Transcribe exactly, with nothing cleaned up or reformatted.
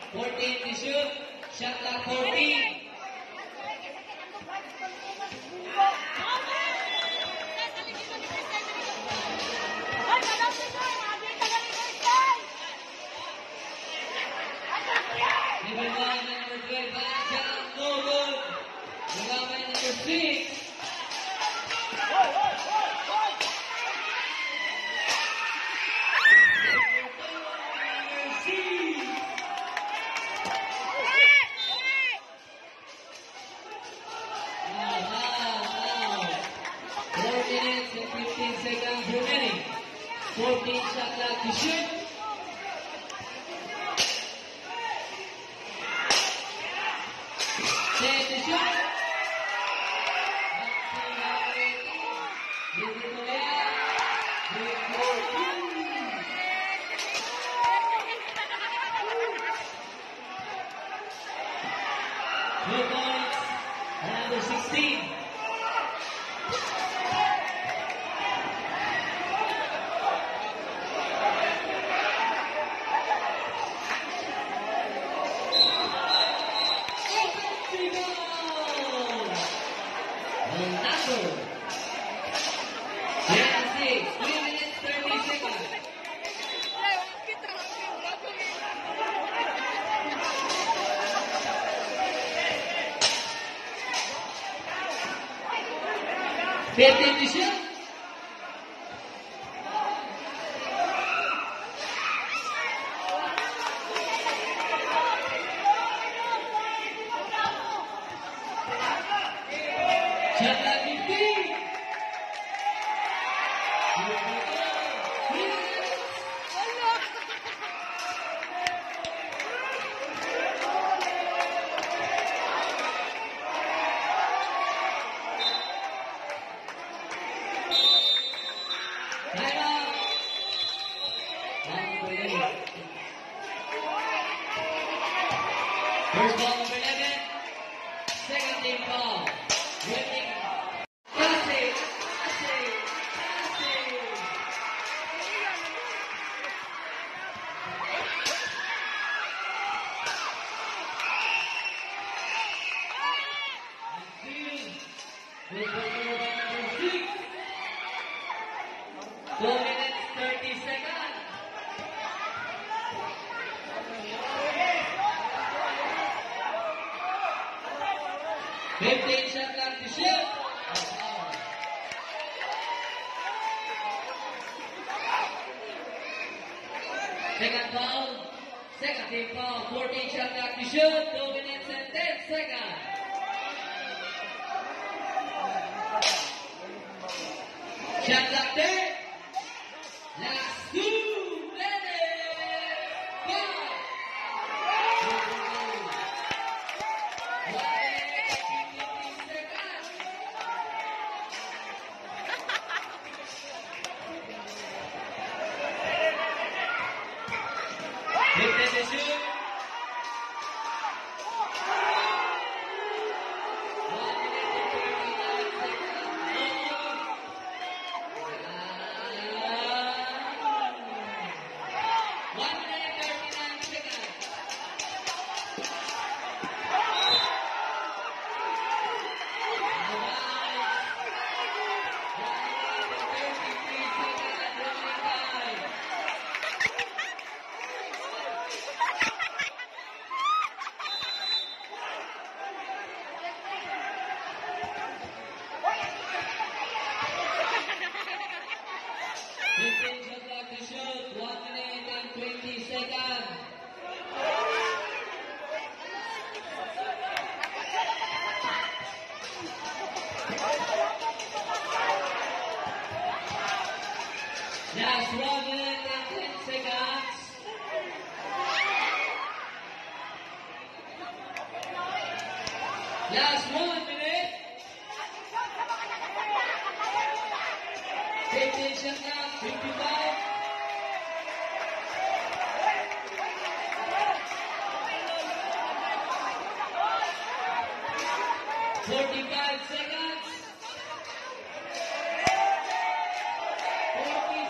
fourteen to shoot. Shot clock fourteen. Number twelve, Valencia, no good. Number six. fifteen seconds remaining. fourteen shot clock to shoot. ten to shoot. Two points. And number sixteen. fifteen to shoot. Shot clock fifteen. First ball number eleven, second team ball. Winning. Kasi, kasi, kasi. With ball number six. Two minutes, thirty seconds. fifteen shot clock to shoot. Second foul. Second team foul. fourteen shot clock to shoot. two minutes and ten seconds. Shot clock ten. Last two minutes. Five. fifteen to shoot. One minute and thirty-nine seconds. One minute and thirty-nine seconds. fifteen shot clock to shoot. one minute and twenty seconds. Last one minute and ten seconds. Last one minute. fifteen shot clock. fifty-five. forty-five seconds. forty